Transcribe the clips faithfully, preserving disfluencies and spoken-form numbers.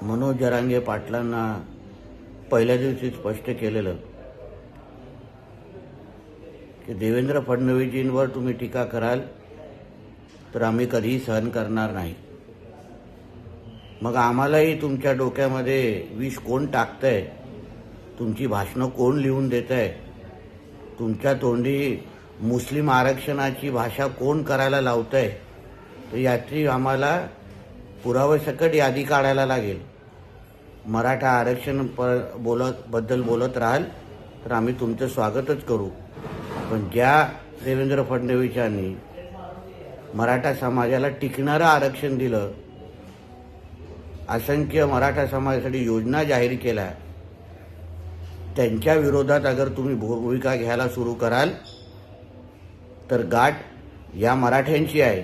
मनोज जरांगे पाटलांना पहिल्या दिवशी स्पष्ट केलेलं की देवेंद्र फडणवीसजींवर तुम्ही टीका कराल तर आम्ही कधीही सहन करणार नाही। मग आम्हालाही तुमच्या डोक्यामध्ये विष कोण टाकतंय, तुमची भाषणं कोण लिहून देतंय, तुमच्या तोंडी मुस्लिम आरक्षणाची भाषा कोण करायला लावतंय, तर याची आम्हाला पुराव्यासकट यादी काढायला लागेल। मराठा आरक्षण बोलत बद्दल बोलत राहाल तर आम्ही तुमचं स्वागतच करू, पण ज्या देवेंद्र फडणवीस यांनी मराठा समाजाला टिकणारं आरक्षण दिलं, असंख्य मराठा समाजासाठी योजना जाहीर केल्या, त्यांच्या विरोधात अगर तुम्ही भूमिका घ्यायला सुरू कराल तर गाठ या मराठ्यांची आहे,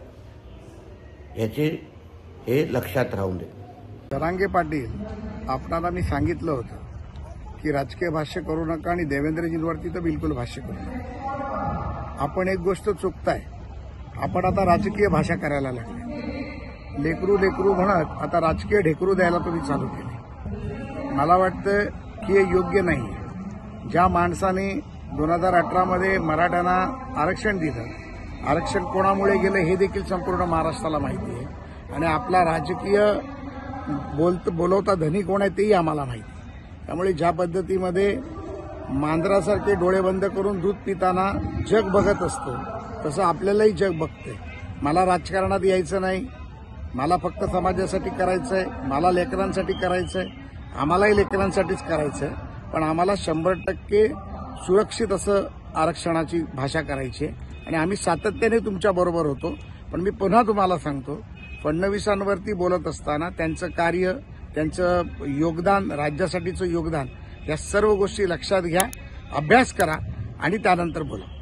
याची हे लक्षात राहून दे। जरांगे पाटील, आपणाला मी सांगितलं होतं की राजकीय भाष्य करू नका आणि देवेंद्रजींवरती तर बिलकुल भाष्य करू नका। आपण एक गोष्ट चुकताय, आपण आता राजकीय भाषा करायला लागले। लेकरू लेकरू म्हणत आता राजकीय ढेकरू द्यायला तुम्ही चालू केले। मला वाटतं की हे योग्य नाही। ज्या माणसाने दोन हजार अठरामध्ये मराठ्यांना आरक्षण दिलं, आरक्षण कोणामुळे गेलं हे देखील संपूर्ण महाराष्ट्राला माहिती आहे आणि आपला राजकीय बोलत बोलवता धनी कोण आहे तेही आम्हाला माहिती आहे। त्यामुळे ज्या पद्धतीमध्ये मांजरासारखे डोळे बंद करून दूध पिताना जग बघत असतं, तसं आपल्यालाही जग बघतंय। मला राजकारणात यायचं नाही, मला फक्त समाजासाठी करायचं आहे, मला लेकरांसाठी करायचं आहे, आम्हालाही लेकरांसाठीच करायचं आहे, पण आम्हाला शंभर टक्के सुरक्षित असं आरक्षणाची भाषा करायची आहे आणि आम्ही सातत्याने तुमच्याबरोबर होतो। पण मी पुन्हा तुम्हाला सांगतो, फडणवीसांवरती बोलत असताना त्यांचं कार्य, त्यांचं योगदान, राज्यासाठीचं योगदान, या सर्व गोष्टी लक्षात घ्या, अभ्यास करा आणि त्यानंतर बोला।